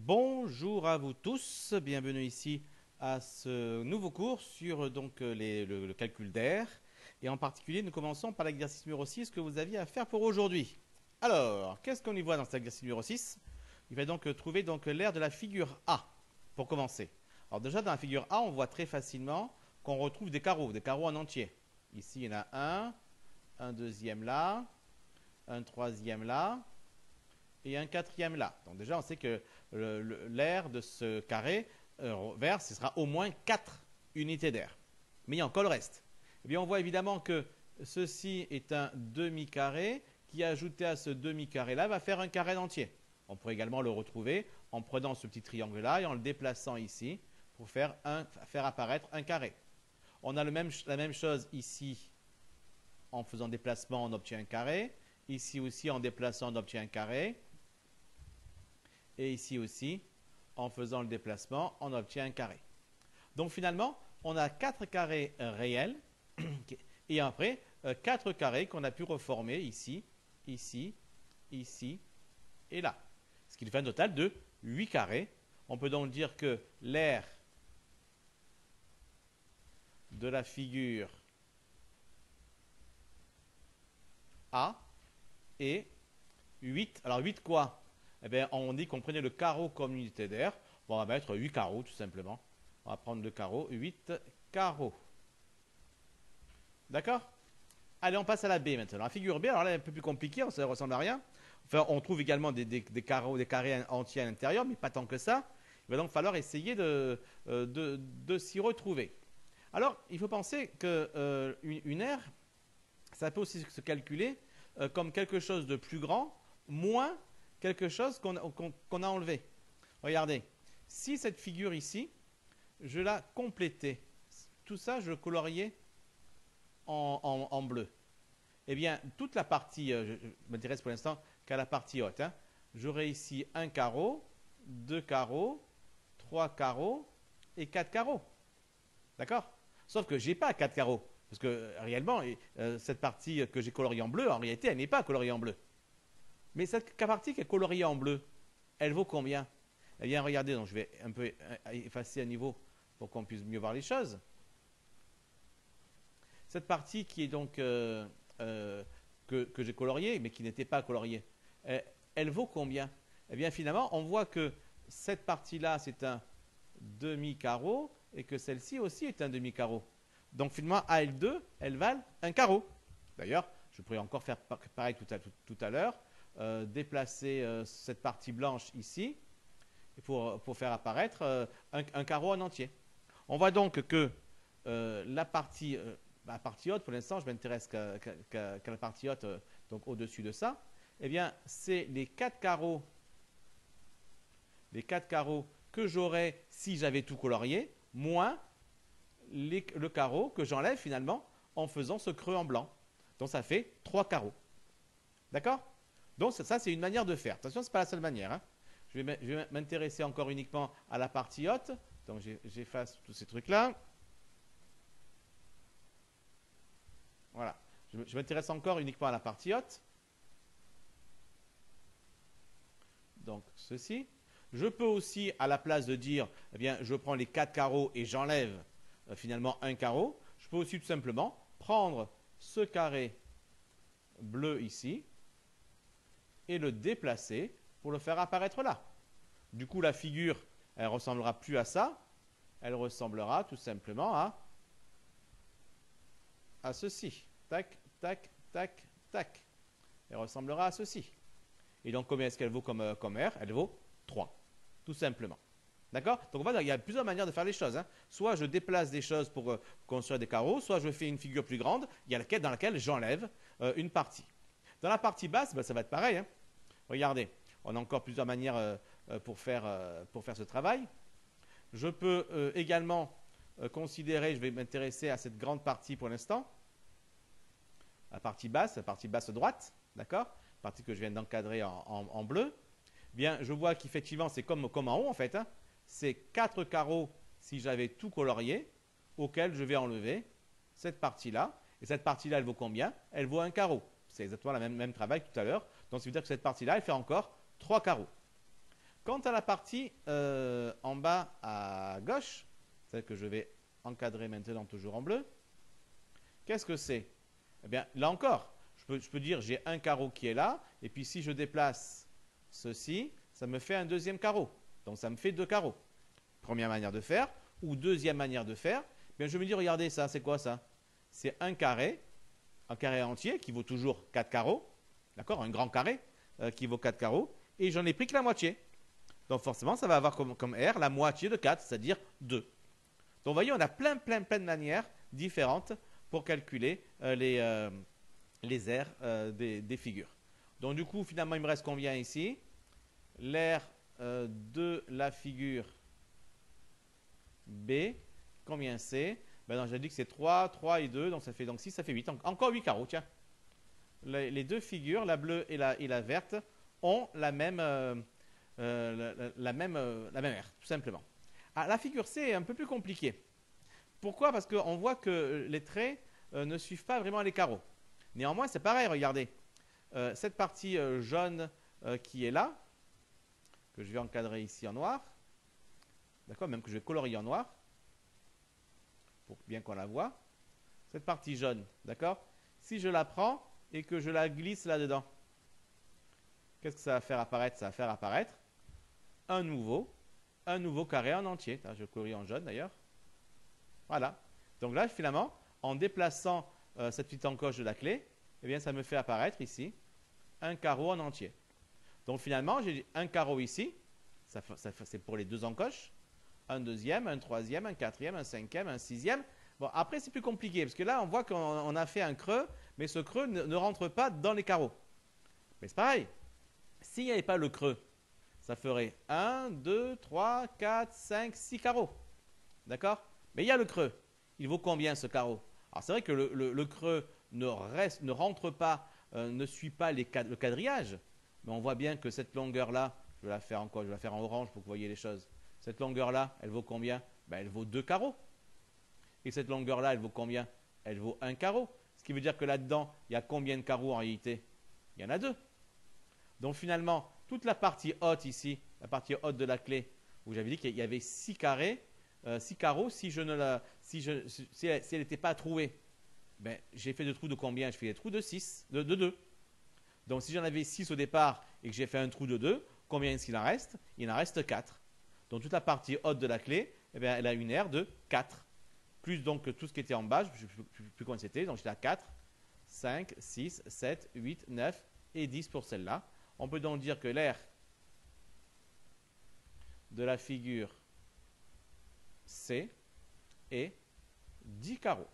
Bonjour à vous tous, bienvenue ici à ce nouveau cours sur le calcul d'air. Et en particulier, nous commençons par l'exercice numéro 6 que vous aviez à faire pour aujourd'hui. Alors, qu'est-ce qu'on y voit dans cet exercice numéro 6? Il va donc trouver l'air de la figure A, pour commencer. Alors déjà, dans la figure A, on voit très facilement qu'on retrouve des carreaux en entier. Ici, il y en a un deuxième là, un troisième là, et un quatrième là. Donc déjà, on sait que l'air de ce carré vert, ce sera au moins 4 unités d'air. Mais il y a encore le reste. Eh bien, on voit évidemment que ceci est un demi-carré qui, ajouté à ce demi-carré-là, va faire un carré entier. On pourrait également le retrouver en prenant ce petit triangle-là et en le déplaçant ici pour faire apparaître un carré. On a la même chose ici. En faisant déplacement, on obtient un carré. Ici aussi, en déplaçant, on obtient un carré. Et ici aussi, en faisant le déplacement, on obtient un carré. Donc finalement, on a 4 carrés réels et après 4 carrés qu'on a pu reformer ici, ici, ici et là. Ce qui fait un total de 8 carrés. On peut donc dire que l'air de la figure A est 8. Alors 8 quoi? Eh bien, on dit qu'on prenait le carreau comme unité d'air. Bon, on va mettre 8 carreaux, tout simplement. On va prendre le carreau, 8 carreaux. D'accord? Allez, on passe à la B maintenant. La figure B, alors là, elle est un peu plus compliquée, ça ne ressemble à rien. Enfin, on trouve également des carrés entiers à l'intérieur, mais pas tant que ça. Il va donc falloir essayer de s'y retrouver. Alors, il faut penser qu'une aire, ça peut aussi se calculer comme quelque chose de plus grand, moins quelque chose qu'on a enlevé. Regardez, si cette figure ici, je la complétais, tout ça, je le coloriais en bleu. Eh bien, toute la partie, je m'intéresse pour l'instant qu'à la partie haute. J'aurai ici un carreau, 2 carreaux, 3 carreaux et 4 carreaux. D'accord? Sauf que je n'ai pas 4 carreaux. Parce que réellement, cette partie que j'ai coloriée en bleu, en réalité, elle n'est pas coloriée en bleu. Mais cette partie qui est coloriée en bleu, elle vaut combien? Eh bien, regardez, donc je vais un peu effacer à niveau pour qu'on puisse mieux voir les choses. Cette partie qui est donc que j'ai coloriée, mais qui n'était pas coloriée, elle vaut combien? Eh bien, finalement, on voit que cette partie-là, c'est un demi-carreau et que celle-ci aussi est un demi-carreau. Donc, finalement, A et L2, elles valent un carreau. D'ailleurs, je pourrais encore faire pareil tout à l'heure. Déplacer cette partie blanche ici pour faire apparaître un carreau en entier. On voit donc que la partie haute, pour l'instant, je m'intéresse qu'à la partie haute, donc au-dessus de ça, eh bien, c'est les 4 carreaux que j'aurais si j'avais tout colorié, moins le carreau que j'enlève finalement en faisant ce creux en blanc. Donc ça fait 3 carreaux. D'accord? Donc ça, c'est une manière de faire. Attention, ce n'est pas la seule manière. Je vais m'intéresser encore uniquement à la partie haute. Donc j'efface tous ces trucs-là. Voilà. Je m'intéresse encore uniquement à la partie haute. Donc ceci. Je peux aussi, à la place de dire, eh bien, je prends les 4 carreaux et j'enlève finalement un carreau, je peux aussi tout simplement prendre ce carré bleu ici et le déplacer pour le faire apparaître là. Du coup, la figure, elle ne ressemblera plus à ça. Elle ressemblera tout simplement à ceci. Tac, tac, tac, tac. Elle ressemblera à ceci. Et donc, combien est-ce qu'elle vaut comme R? Elle vaut 3, tout simplement. D'accord? Donc, voilà, il y a plusieurs manières de faire les choses. Soit je déplace des choses pour construire des carreaux, soit je fais une figure plus grande dans laquelle j'enlève une partie. Dans la partie basse, ça va être pareil. Regardez, on a encore plusieurs manières pour faire ce travail. Je peux également considérer, je vais m'intéresser à cette grande partie pour l'instant, la partie basse droite, d'accord? La partie que je viens d'encadrer en bleu. Bien, je vois qu'effectivement, c'est comme en haut en fait. C'est 4 carreaux si j'avais tout colorié, auquel je vais enlever cette partie-là. Et cette partie-là, elle vaut combien? Elle vaut un carreau. C'est exactement le même travail que tout à l'heure. Donc, ça veut dire que cette partie-là, elle fait encore 3 carreaux. Quant à la partie en bas à gauche, celle que je vais encadrer maintenant toujours en bleu, qu'est-ce que c'est? Eh bien, là encore, je peux dire j'ai un carreau qui est là, et puis si je déplace ceci, ça me fait un deuxième carreau. Donc ça me fait 2 carreaux. Première manière de faire, ou deuxième manière de faire, eh bien, je me dis, regardez ça, c'est quoi ça? C'est un carré entier qui vaut toujours 4 carreaux, d'accord? Un grand carré qui vaut 4 carreaux, et j'en ai pris que la moitié. Donc forcément, ça va avoir comme R la moitié de 4, c'est-à-dire 2. Donc vous voyez, on a plein de manières différentes pour calculer les R des figures. Donc du coup, finalement, il me reste combien ici? L'air de la figure B, combien c'est? Ben j'ai dit que c'est 3, 3 et 2, donc ça fait donc 6, ça fait 8. Encore 8 carreaux, tiens. Les deux figures, la bleue et la verte, ont la même R, tout simplement. Ah, la figure C est un peu plus compliquée. Pourquoi? Parce qu'on voit que les traits ne suivent pas vraiment les carreaux. Néanmoins, c'est pareil, regardez. Cette partie jaune qui est là, que je vais encadrer ici en noir, d'accord, même que je vais colorier en noir, pour bien qu'on la voit. Cette partie jaune, d'accord? Si je la prends et que je la glisse là-dedans, qu'est-ce que ça va faire apparaître? Ça va faire apparaître un nouveau carré en entier. Je colorie en jaune d'ailleurs. Voilà. Donc là, finalement, en déplaçant cette petite encoche de la clé, eh bien, ça me fait apparaître ici un carreau en entier. Donc finalement, j'ai un carreau ici, c'est pour les deux encoches, un deuxième, un troisième, un quatrième, un cinquième, un sixième. Bon, après, c'est plus compliqué, parce que là, on voit qu'on a fait un creux, mais ce creux ne rentre pas dans les carreaux. Mais c'est pareil, s'il n'y avait pas le creux, ça ferait 1, 2, 3, 4, 5, 6 carreaux. D'accord? Mais il y a le creux. Il vaut combien ce carreau? Alors c'est vrai que le creux ne rentre pas, ne suit pas le quadrillage, mais on voit bien que cette longueur-là, je vais la faire en quoi? Je vais la faire en orange pour que vous voyez les choses. Cette longueur-là, elle vaut combien? Ben, elle vaut 2 carreaux. Et cette longueur-là, elle vaut combien? Elle vaut 1 carreau. Ce qui veut dire que là-dedans, il y a combien de carreaux en réalité? Il y en a 2. Donc finalement, toute la partie haute ici, la partie haute de la clé, où j'avais dit qu'il y avait 6 carrés, 6 carreaux, si elle n'était pas trouée, ben, j'ai fait des trous de combien? Je fais des trous de 6, de 2. Donc si j'en avais 6 au départ et que j'ai fait un trou de 2, combien est-ce qu'il en reste? Il en reste 4. Donc toute la partie haute de la clé, eh bien, elle a une R de 4. Plus donc tout ce qui était en bas, je ne sais plus combien c'était, donc j'étais à 4, 5, 6, 7, 8, 9 et 10 pour celle-là. On peut donc dire que l'air de la figure C est 10 carreaux.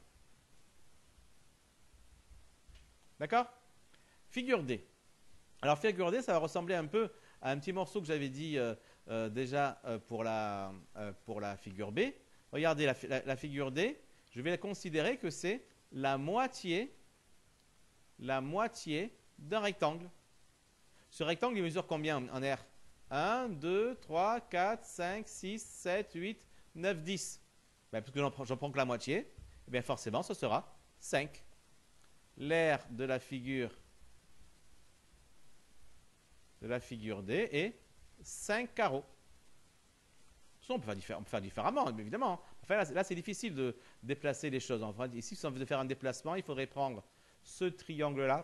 D'accord? Figure D. Alors figure D, ça va ressembler un peu à un petit morceau que j'avais dit déjà pour la figure B. Regardez la figure D, je vais la considérer que c'est la moitié d'un rectangle. Ce rectangle, il mesure combien en R? 1, 2, 3, 4, 5, 6, 7, 8, 9, 10. Ben, parce que j'en prends que la moitié, eh bien forcément, ce sera 5. L'aire de la figure D est 5 carreaux. On peut faire différemment, évidemment. Enfin, là c'est difficile de déplacer les choses. Enfin, ici, si on veut faire un déplacement, il faudrait prendre ce triangle-là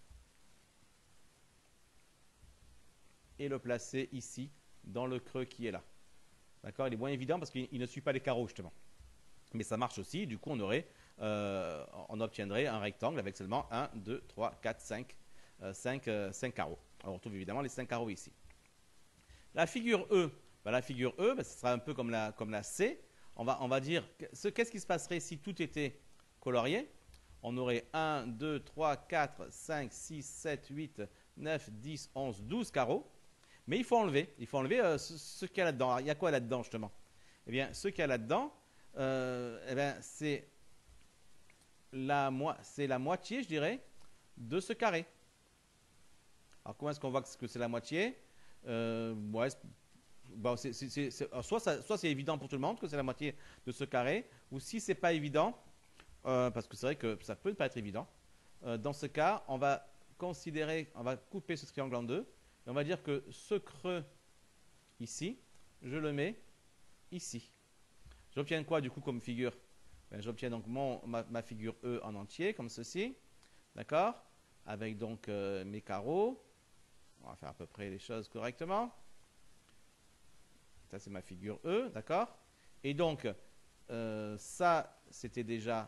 et le placer ici, dans le creux qui est là. D'accord? Il est moins évident parce qu'il ne suit pas les carreaux, justement. Mais ça marche aussi. Du coup, on obtiendrait un rectangle avec seulement 1, 2, 3, 4, 5 carreaux. Alors, on retrouve évidemment les 5 carreaux ici. La figure E, ce sera un peu comme la C. On va dire, qu'est-ce qui se passerait si tout était colorié? On aurait 1, 2, 3, 4, 5, 6, 7, 8, 9, 10, 11, 12 carreaux. Mais il faut enlever ce qu'il y a là-dedans. Alors, il y a quoi là-dedans, justement? Eh bien, ce qu'il y a là-dedans, c'est la moitié, je dirais, de ce carré. Alors, comment est-ce qu'on voit que c'est la moitié? Soit c'est évident pour tout le monde que c'est la moitié de ce carré, ou si ce n'est pas évident, parce que c'est vrai que ça peut ne pas être évident, dans ce cas, on va couper ce triangle en deux, et on va dire que ce creux ici, je le mets ici. J'obtiens quoi du coup comme figure? Ben, j'obtiens donc ma figure E en entier, comme ceci. D'accord? Avec donc mes carreaux. On va faire à peu près les choses correctement. Ça, c'est ma figure E, d'accord? Et donc, ça, c'était déjà...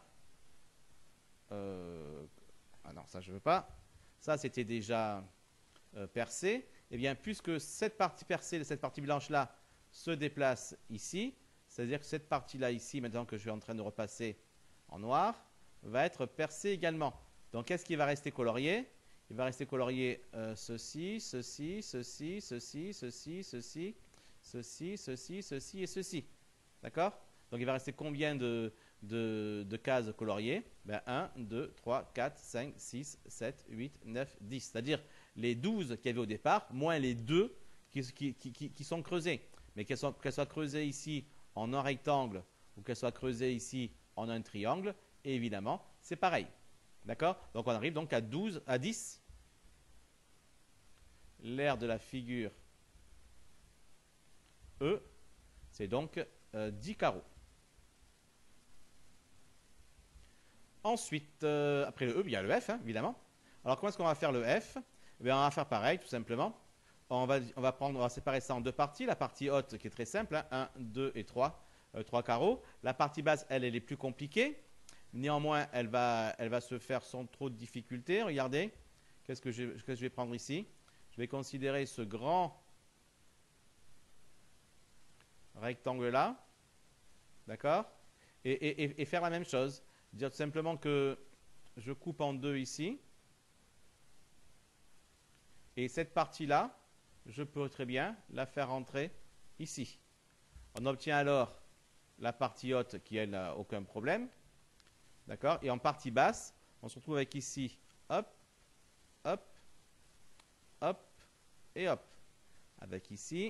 ah non, ça, je ne veux pas. Ça, c'était déjà percé. Eh bien, puisque cette partie percée, cette partie blanche-là, se déplace ici, c'est-à-dire que cette partie-là, ici, maintenant que je suis en train de repasser en noir, va être percée également. Donc, qu'est-ce qui va rester colorié? Il va rester colorié ceci, ceci, ceci, ceci, ceci, ceci, ceci, ceci, ceci et ceci. D'accord? Donc, il va rester combien de cases coloriées? Ben, 1, 2, 3, 4, 5, 6, 7, 8, 9, 10. C'est-à-dire les 12 qu'il y avait au départ, moins les 2 qui sont creusés. Mais qu'elles soient creusées ici en un rectangle ou qu'elles soient creusées ici en un triangle, et évidemment, c'est pareil. D'accord? Donc, on arrive donc à 12, à 10. L'aire de la figure E, c'est donc 10 carreaux. Ensuite, après le E, il y a le F, hein, évidemment. Alors, comment est-ce qu'on va faire le F? Eh bien, on va faire pareil, tout simplement. On va séparer ça en deux parties. La partie haute, qui est très simple, hein, 1, 2 et 3, 3 carreaux. La partie basse, elle est plus compliquée. Néanmoins, elle va se faire sans trop de difficultés. Regardez, qu'est-ce que je vais prendre ici? Je vais considérer ce grand rectangle-là, d'accord? Et faire la même chose. Dire tout simplement que je coupe en deux ici. Et cette partie-là, je peux très bien la faire rentrer ici. On obtient alors la partie haute qui, elle, n'a aucun problème. D'accord? Et en partie basse, on se retrouve avec ici, hop, hop, hop et hop. Avec ici,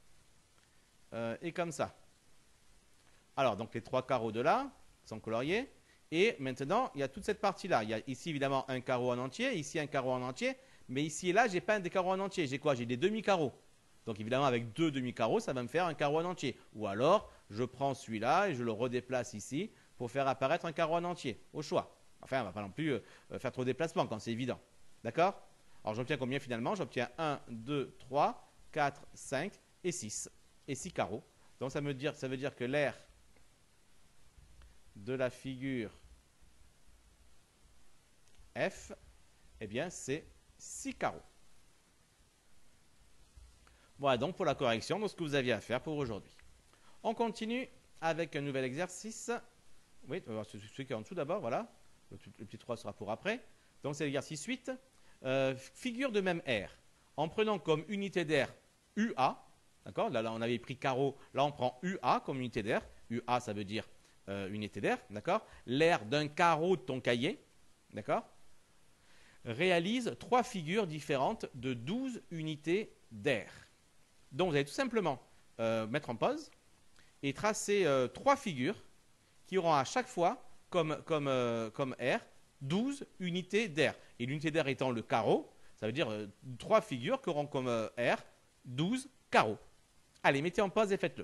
et comme ça. Alors, donc les trois carreaux de là sont coloriés. Et maintenant, il y a toute cette partie-là. Il y a ici, évidemment, un carreau en entier, ici un carreau en entier. Mais ici et là, je n'ai pas des carreaux en entier. J'ai quoi? J'ai des demi-carreaux. Donc, évidemment, avec deux demi-carreaux, ça va me faire un carreau en entier. Ou alors, je prends celui-là et je le redéplace ici pour faire apparaître un carreau en entier, au choix. Enfin, on ne va pas non plus faire trop de déplacements quand c'est évident. D'accord? Alors, j'obtiens combien finalement? J'obtiens 1, 2, 3, 4, 5 et 6. Et 6 carreaux. Donc, ça veut dire que l'aire de la figure F, eh bien, c'est 6 carreaux. Voilà donc pour la correction de ce que vous aviez à faire pour aujourd'hui. On continue avec un nouvel exercice. Oui, celui qui est en dessous d'abord, voilà. Le petit 3 sera pour après. Donc, c'est l'exercice 8. Figure de même aire. En prenant comme unité d'air UA, d'accord? Là, on avait pris carreau. Là, on prend UA comme unité d'air. UA, ça veut dire unité d'air, d'accord? L'aire d'un carreau de ton cahier, d'accord? Réalise 3 figures différentes de 12 unités d'air. Donc, vous allez tout simplement mettre en pause et tracer 3 figures qui auront à chaque fois comme air 12 unités d'air. Et l'unité d'air étant le carreau, ça veut dire 3 figures qui auront comme air 12 carreaux. Allez, mettez en pause et faites-le.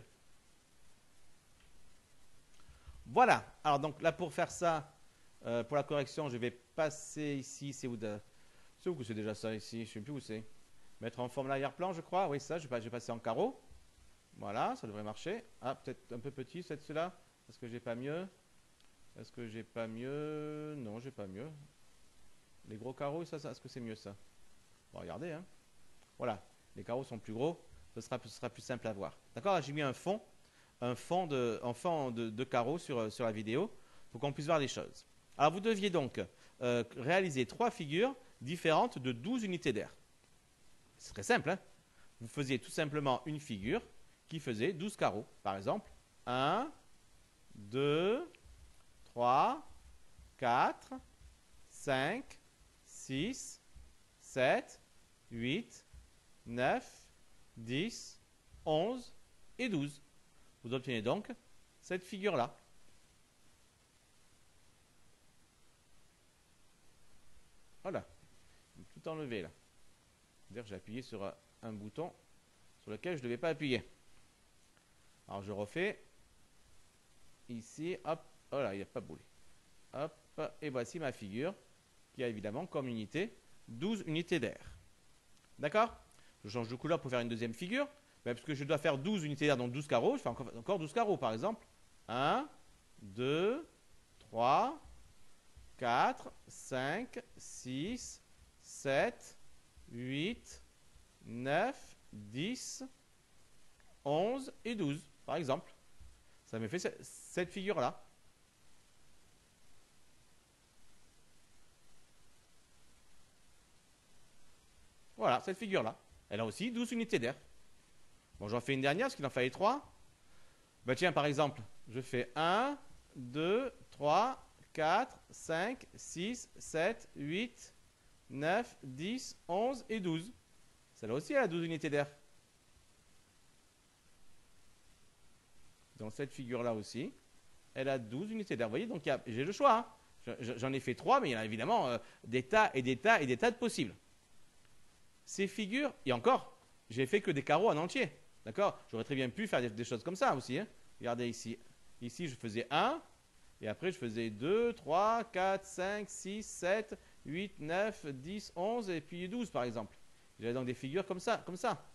Voilà. Alors, donc là, pour faire ça, pour la correction, je vais passer ici. C'est où que c'est déjà ça ici? Je ne sais plus où c'est. Mettre en forme l'arrière-plan, je crois. Oui, ça, je vais passer en carreau. Voilà, ça devrait marcher. Ah, peut-être un peu petit, celui-là. Est-ce que j'ai pas mieux? Est-ce que j'ai pas mieux? Non, j'ai pas mieux. Les gros carreaux, ça est-ce que c'est mieux ça? Bon, regardez, hein. Voilà, les carreaux sont plus gros. Ce sera plus simple à voir. D'accord? J'ai mis un fond de carreaux sur la vidéo pour qu'on puisse voir les choses. Alors, vous deviez donc réaliser 3 figures différentes de 12 unités d'air. C'est très simple, hein? Vous faisiez tout simplement une figure qui faisait 12 carreaux. Par exemple, 1, 2, 3, 4, 5, 6, 7, 8, 9, 10, 11 et 12. Vous obtenez donc cette figure-là. Voilà. Tout enlevé là. C'est-à-dire que j'ai appuyé sur un bouton sur lequel je ne devais pas appuyer. Alors je refais. Ici, hop, oh là, il n'a pas bougé. Hop, et voici ma figure qui a évidemment comme unité 12 unités d'air. D'accord? Je change de couleur pour faire une deuxième figure. Parce que je dois faire 12 unités d'air, donc 12 carreaux. Je fais encore 12 carreaux par exemple. 1, 2, 3, 4, 5, 6, 7, 8, 9, 10, 11 et 12 par exemple. Ça me fait cette figure-là. Voilà, cette figure-là. Elle a aussi 12 unités d'air. Bon, j'en fais une dernière parce qu'il en fallait 3. Bah tiens, par exemple, je fais 1, 2, 3, 4, 5, 6, 7, 8, 9, 10, 11 et 12. Celle-là aussi, elle a 12 unités d'air. Dans cette figure-là aussi, elle a 12 unités d'air. Vous voyez, donc j'ai le choix. Hein. J'en ai fait 3, mais il y en a évidemment des tas et des tas et des tas de possibles. Ces figures, et encore, j'ai fait que des carreaux en entier. D'accord? J'aurais très bien pu faire des choses comme ça aussi. Hein. Regardez ici. Ici, je faisais 1, et après, je faisais 2, 3, 4, 5, 6, 7, 8, 9, 10, 11, et puis 12, par exemple. J'avais donc des figures comme ça, comme ça.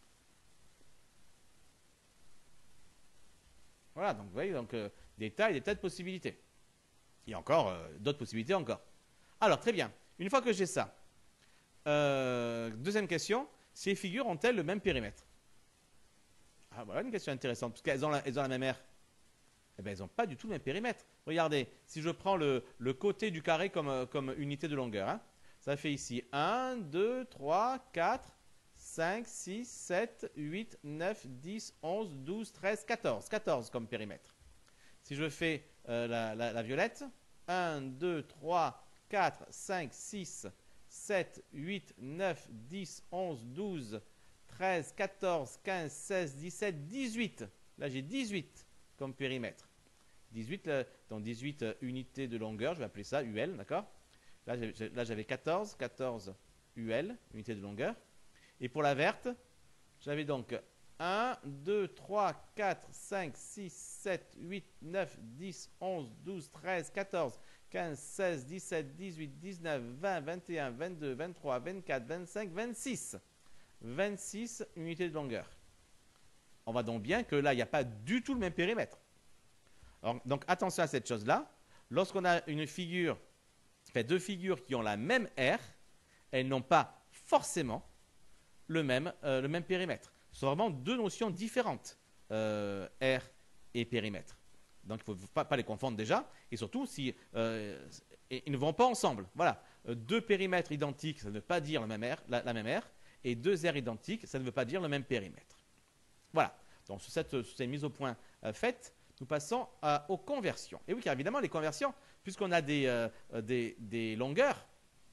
Voilà, donc vous voyez, donc, des tas et des tas de possibilités. Il y a encore d'autres possibilités encore. Alors, très bien. Une fois que j'ai ça, deuxième question, ces figures ont-elles le même périmètre? Ah, voilà une question intéressante, parce qu'elles ont la même aire. Eh bien, elles n'ont pas du tout le même périmètre. Regardez, si je prends le côté du carré comme unité de longueur, hein, ça fait ici 1, 2, 3, 4, 5, 6, 7, 8, 9, 10, 11, 12, 13, 14. 14 comme périmètre. Si je fais la violette, 1, 2, 3, 4, 5, 6, 7, 8, 9, 10, 11, 12, 13, 14, 15, 16, 17, 18. Là, j'ai 18 comme périmètre. 18, donc 18 unités de longueur, je vais appeler ça UL, d'accord? Là, j'avais 14 UL, unités de longueur. Et pour la verte, j'avais donc 1, 2, 3, 4, 5, 6, 7, 8, 9, 10, 11, 12, 13, 14, 15, 16, 17, 18, 19, 20, 21, 22, 23, 24, 25, 26. 26 unités de longueur. On voit donc bien que là, il n'y a pas du tout le même périmètre. Alors, donc, attention à cette chose-là. Lorsqu'on a une figure, deux figures qui ont la même aire, elles n'ont pas forcément le même périmètre. Ce sont vraiment deux notions différentes, aire et périmètre. Donc, il ne faut pas les confondre déjà. Et surtout, si, ils ne vont pas ensemble. Voilà. Deux périmètres identiques, ça ne veut pas dire la même aire. Et deux aires identiques, ça ne veut pas dire le même périmètre. Voilà. Donc, sur cette mise au point faite, nous passons aux conversions. Et oui, car évidemment, les conversions, puisqu'on a des longueurs,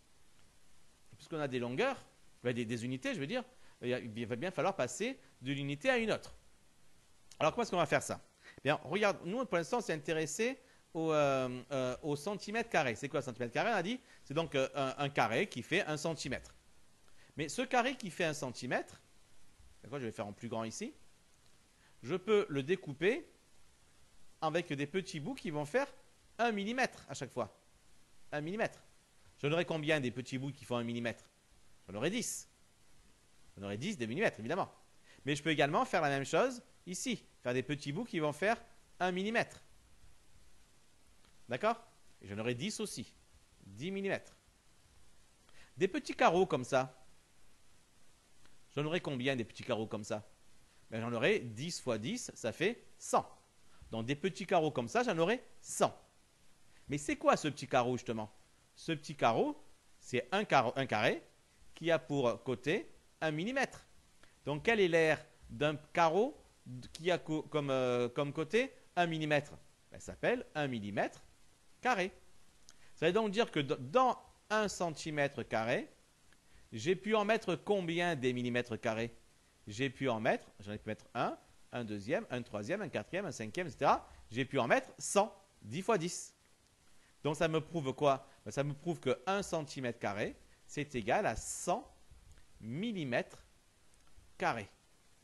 des unités, je veux dire, il va bien falloir passer d'une unité à une autre. Alors, comment est-ce qu'on va faire ça? Bien, regarde, nous, pour l'instant, on s'est intéressé au centimètre carré. C'est quoi un centimètre carré? On a dit, c'est donc un carré qui fait 1 centimètre. Mais ce carré qui fait 1 centimètre, d'accord, je vais faire en plus grand ici, je peux le découper avec des petits bouts qui vont faire 1 millimètre à chaque fois. 1 millimètre. J'en aurai combien des petits bouts qui font 1 millimètre? J'en aurai 10. J'en aurai 10 des millimètres, évidemment. Mais je peux également faire la même chose ici. Faire des petits bouts qui vont faire 1 millimètre. D'accord? Et j'en aurai 10 aussi. 10 millimètres. Des petits carreaux comme ça. J'en aurai combien des petits carreaux comme ça? Ben, j'en aurai 10 fois 10, ça fait 100. Donc des petits carreaux comme ça, j'en aurai 100. Mais c'est quoi ce petit carreau justement? Ce petit carreau, c'est un carré qui a pour côté 1 millimètre. Donc quelle est l'aire d'un carreau qui a comme côté 1 millimètre? Ben, ça s'appelle 1 millimètre carré. Ça veut donc dire que dans 1 centimètre carré, j'ai pu en mettre combien des millimètres carrés? J'ai pu en mettre, j'en ai pu mettre un deuxième, un troisième, un quatrième, un cinquième, etc. J'ai pu en mettre 100, 10 fois 10. Donc ça me prouve quoi? Ben, ça me prouve que 1 centimètre carré, c'est égal à 100 millimètres carrés.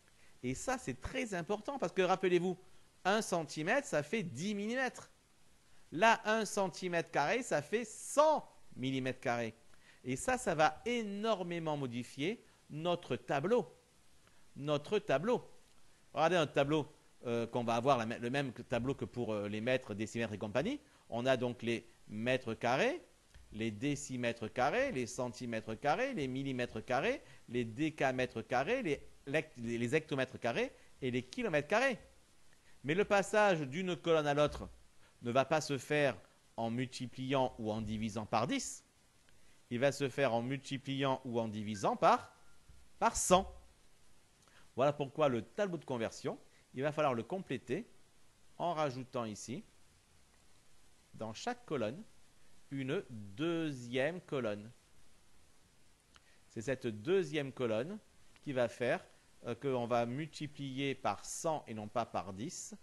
Et ça, c'est très important parce que rappelez-vous, 1 cm, ça fait 10 mm. Là, 1 cm², ça fait 100 mm². Et ça va énormément modifier notre tableau. Notre tableau. Regardez notre tableau qu'on va avoir, le même tableau que pour les mètres, décimètres et compagnie. On a donc les mètres carrés, les décimètres carrés, les centimètres carrés, les millimètres carrés, les décamètres carrés, les hectomètres carrés et les kilomètres carrés. Mais le passage d'une colonne à l'autre ne va pas se faire en multipliant ou en divisant par 10. Il va se faire en multipliant ou en divisant par 100. Voilà pourquoi le tableau de conversion, il va falloir le compléter en rajoutant ici, dans chaque colonne, une deuxième colonne. C'est cette deuxième colonne qui va faire qu'on va multiplier par 100 et non pas par 10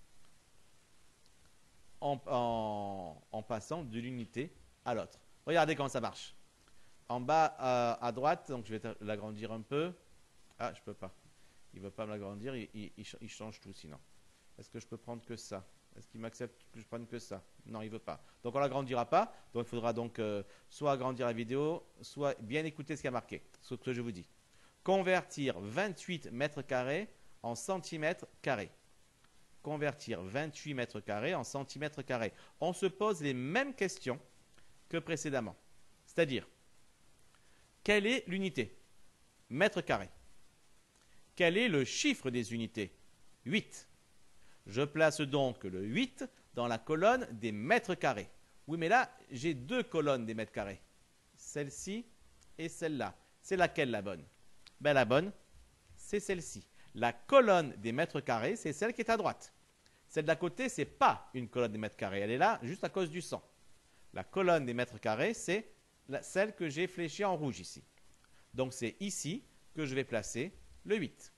en passant de l'unité à l'autre. Regardez comment ça marche. En bas à droite, donc je vais l'agrandir un peu. Ah, je peux pas. Il ne veut pas me l'agrandir, il change tout sinon. Est-ce que je peux prendre que ça? Est-ce qu'il m'accepte que je prenne que ça? Non, il ne veut pas. Donc on ne l'agrandira pas. Donc il faudra donc soit agrandir la vidéo, soit bien écouter ce qu'il y a marqué, ce que je vous dis. Convertir 28 mètres carrés en centimètres carrés. Convertir 28 mètres carrés en centimètres carrés. On se pose les mêmes questions que précédemment. C'est-à-dire, quelle est l'unité? Mètre carré. Quel est le chiffre des unités? 8. Je place donc le 8 dans la colonne des mètres carrés. Oui, mais là, j'ai deux colonnes des mètres carrés. Celle-ci et celle-là. C'est laquelle la bonne? Ben, la bonne, c'est celle-ci. La colonne des mètres carrés, c'est celle qui est à droite. Celle d'à côté, ce n'est pas une colonne des mètres carrés. Elle est là juste à cause du 100. La colonne des mètres carrés, c'est celle que j'ai fléchée en rouge ici. Donc, c'est ici que je vais placer le 8.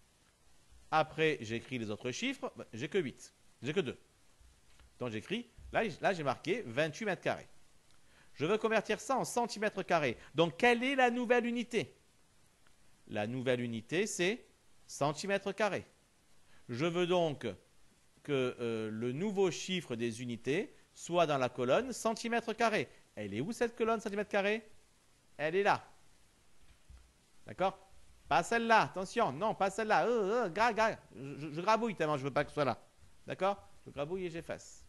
Après, j'écris les autres chiffres. Ben, j'ai que 8. J'ai que 2. Donc, j'écris, là j'ai marqué 28 mètres carrés. Je veux convertir ça en centimètres carrés. Donc, quelle est la nouvelle unité? La nouvelle unité, c'est centimètres carrés. Je veux donc que le nouveau chiffre des unités soit dans la colonne centimètres carrés. Elle est où cette colonne centimètres carrés? Elle est là. D'accord? Pas celle-là, attention, non, pas celle-là. Je grabouille tellement je ne veux pas que ce soit là. D'accord? Je grabouille et j'efface.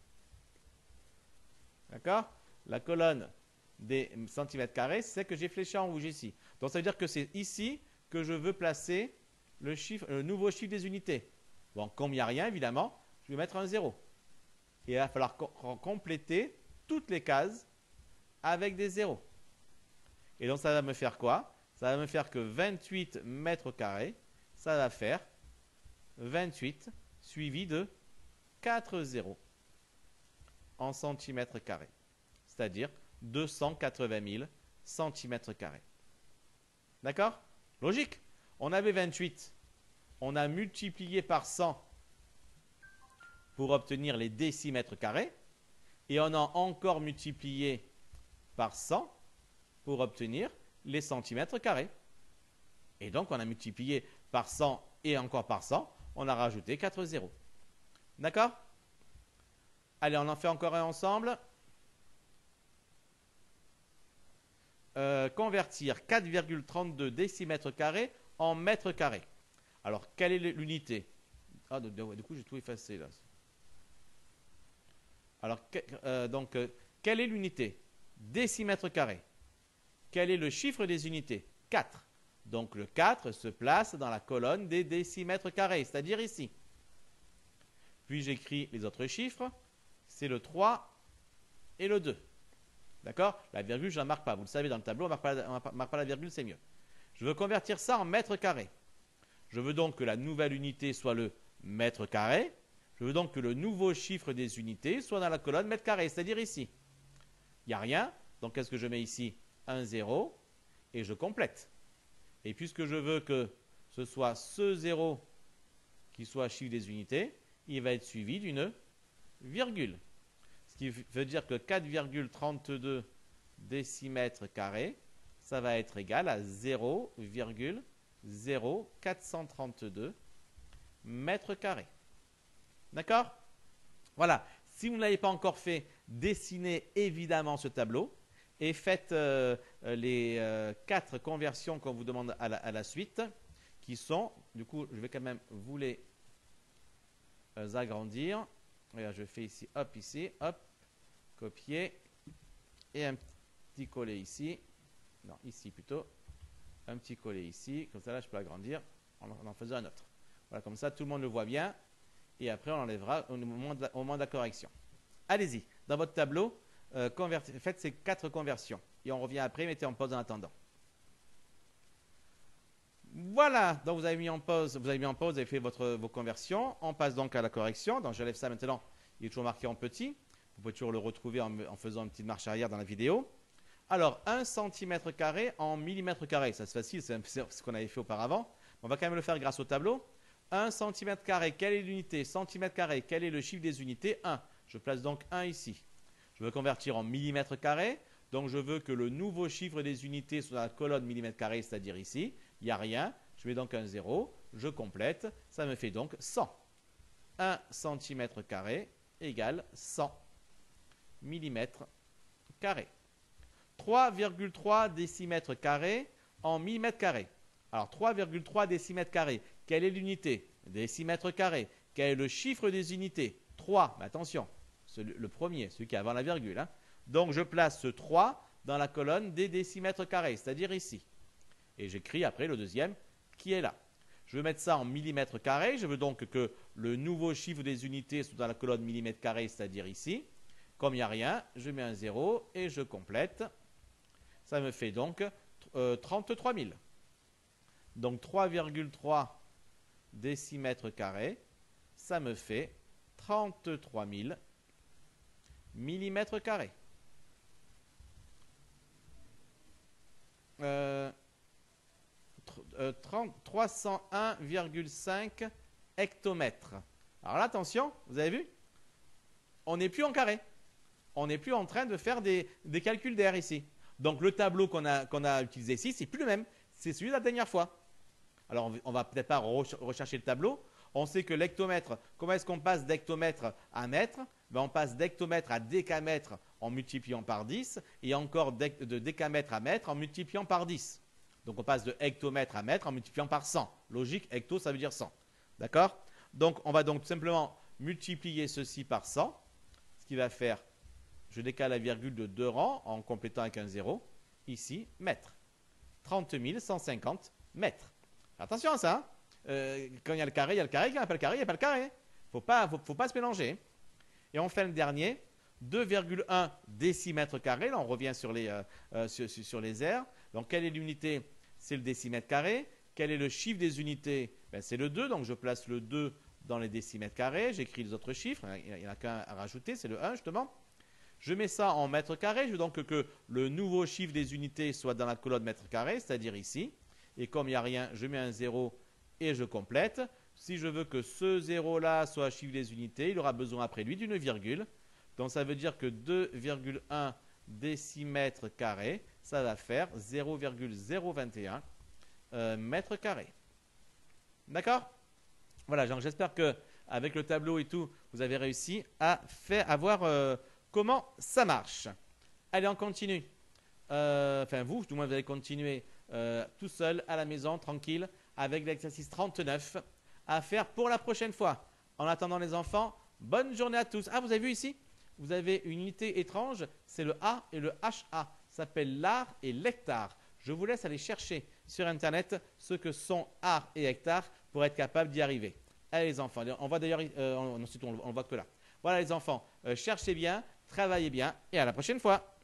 D'accord? La colonne des centimètres carrés, c'est celle que j'ai fléchée en rouge ici. Donc ça veut dire que c'est ici que je veux placer le nouveau chiffre des unités. Bon, comme il n'y a rien, évidemment, je vais mettre un 0. Et il va falloir compléter toutes les cases avec des zéros. Et donc ça va me faire quoi? Ça va me faire que 28 mètres carrés, ça va faire 28 suivi de 4 zéros en centimètres carrés. C'est-à-dire 280 000 centimètres carrés. D'accord? Logique. On avait 28. On a multiplié par 100 pour obtenir les décimètres carrés. Et on a encore multiplié par 100 pour obtenir les centimètres carrés. Et donc, on a multiplié par 100 et encore par 100. On a rajouté 4 zéros. D'accord? Allez, on en fait encore un ensemble. Convertir 4,32 décimètres carrés en mètres carrés. Alors, quelle est l'unité? Ah, du coup, j'ai tout effacé là. Alors, quelle est l'unité? Décimètres carrés. Quel est le chiffre des unités? 4. Donc, le 4 se place dans la colonne des décimètres carrés, c'est-à-dire ici. Puis, j'écris les autres chiffres. C'est le 3 et le 2. D'accord? La virgule, je ne la marque pas. Vous le savez, dans le tableau, on ne marque pas la virgule, c'est mieux. Je veux convertir ça en mètres carrés. Je veux donc que la nouvelle unité soit le mètre carré. Je veux donc que le nouveau chiffre des unités soit dans la colonne mètre carré, c'est-à-dire ici. Il n'y a rien. Donc, qu'est-ce que je mets ici? Un 0. Et je complète. Et puisque je veux que ce soit ce 0 qui soit chiffre des unités, il va être suivi d'une virgule. Ce qui veut dire que 4,32 décimètres carrés, ça va être égal à 0,0432 mètres carrés. D'accord? Voilà. Si vous ne l'avez pas encore fait, dessinez évidemment ce tableau et faites les 4 conversions qu'on vous demande à la suite, qui sont, du coup, je vais quand même vous les agrandir. Regarde, je fais ici, hop, copier, et un petit coller ici. Non, ici plutôt. Un petit coller ici. Comme ça, là, je peux agrandir en faisant un autre. Voilà, comme ça, tout le monde le voit bien. Et après, on enlèvera au moment de la correction. Allez-y, dans votre tableau, faites ces 4 conversions. Et on revient après, mettez en pause en attendant. Voilà, donc vous avez mis en pause, vous avez fait vos conversions. On passe donc à la correction. Donc j'enlève ça maintenant. Il est toujours marqué en petit. Vous pouvez toujours le retrouver en faisant une petite marche arrière dans la vidéo. Alors, 1 cm² en mm². Ça c'est facile, c'est ce qu'on avait fait auparavant. On va quand même le faire grâce au tableau. 1 cm², quelle est l'unité? Centimètre², quel est le chiffre des unités? 1. Je place donc 1 ici. Je veux convertir en mm². Donc, je veux que le nouveau chiffre des unités soit dans la colonne mm², c'est-à-dire ici. Il n'y a rien. Je mets donc un 0. Je complète. Ça me fait donc 100. 1 cm² égale 100 mm². 3,3 décimètres carrés en millimètres carrés. Alors, 3,3 décimètres carrés. Quelle est l'unité? Décimètre carré. Quel est le chiffre des unités? 3. Mais attention, le premier, celui qui est avant la virgule. Hein. Donc, je place ce 3 dans la colonne des décimètres carrés, c'est-à-dire ici. Et j'écris après le deuxième qui est là. Je veux mettre ça en millimètres carrés. Je veux donc que le nouveau chiffre des unités soit dans la colonne millimètres carrés, c'est-à-dire ici. Comme il n'y a rien, je mets un 0 et je complète. Ça me fait donc 33 000. Donc 3,3 décimètres carrés, ça me fait 33 000 millimètres carrés. 301,5 hectomètres. Alors là, attention, vous avez vu? On n'est plus en carré. On n'est plus en train de faire des calculs d'air ici. Donc le tableau qu'on a utilisé ici, c'est plus le même. C'est celui de la dernière fois. Alors on va peut-être pas rechercher le tableau. On sait que l'hectomètre, comment est-ce qu'on passe d'hectomètre à mètre? Ben, on passe d'hectomètre à décamètre en multipliant par 10 et encore de décamètre à mètre en multipliant par 10. Donc on passe de hectomètre à mètre en multipliant par 100. Logique, hecto ça veut dire 100. D'accord? Donc on va donc tout simplement multiplier ceci par 100. Ce qui va faire, je décale la virgule de 2 rangs en complétant avec un 0. Ici, mètre. 30 150 mètres. Attention à ça. Hein. Quand il y a le carré, il y a le carré. Quand il n'y a pas le carré, il n'y a pas le carré. Il ne faut pas se mélanger. Et on fait le dernier. 2,1 décimètres carrés. Là, on revient sur les aires. Donc, quelle est l'unité? C'est le décimètre carré. Quel est le chiffre des unités? Ben, c'est le 2. Donc, je place le 2 dans les décimètres carrés. J'écris les autres chiffres. Il n'y en a qu'un à rajouter. C'est le 1, justement. Je mets ça en mètres carrés. Je veux donc que le nouveau chiffre des unités soit dans la colonne mètres carrés, c'est-à-dire ici. Et comme il n'y a rien, je mets un 0 et je complète. Si je veux que ce 0-là soit le chiffre des unités, il aura besoin après lui d'une virgule. Donc ça veut dire que 2,1 décimètres carrés, ça va faire 0,021 mètres carrés. D'accord? Voilà, j'espère qu'avec le tableau et tout, vous avez réussi à voir comment ça marche. Allez, on continue. Enfin, vous, du moins, vous allez continuer tout seul, à la maison, tranquille, avec l'exercice 39 à faire pour la prochaine fois. En attendant, les enfants, bonne journée à tous. Ah, vous avez vu ici? Vous avez une unité étrange, c'est le A et le HA. Ça s'appelle l'art et l'hectare. Je vous laisse aller chercher sur Internet ce que sont art et hectare pour être capable d'y arriver. Allez, les enfants, on voit d'ailleurs, ensuite on voit que là. Voilà, les enfants, cherchez bien, travaillez bien et à la prochaine fois.